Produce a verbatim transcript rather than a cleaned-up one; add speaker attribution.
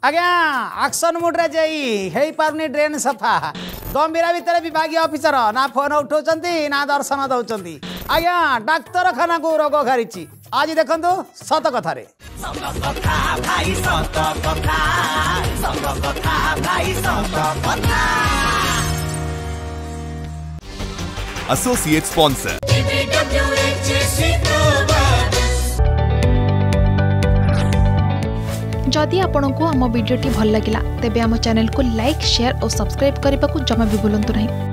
Speaker 1: आज्ञा एक्शन मुड्रे जाई हे पारनी ड्रेन सफा गंभीरा भितर विभाग ऑफिसर ना फोन उठाउछंती ना दर्शन दउछंती आज्ञा डाक्तरखाना को रोग घारिछि आज देखंतु सत कथा रे
Speaker 2: Associate sponsor
Speaker 3: जदि आपंक आम भिडी भल लगा तेब आम चैनल को लाइक शेयर और सब्सक्राइब करने को जमा भी भूलु नहीं।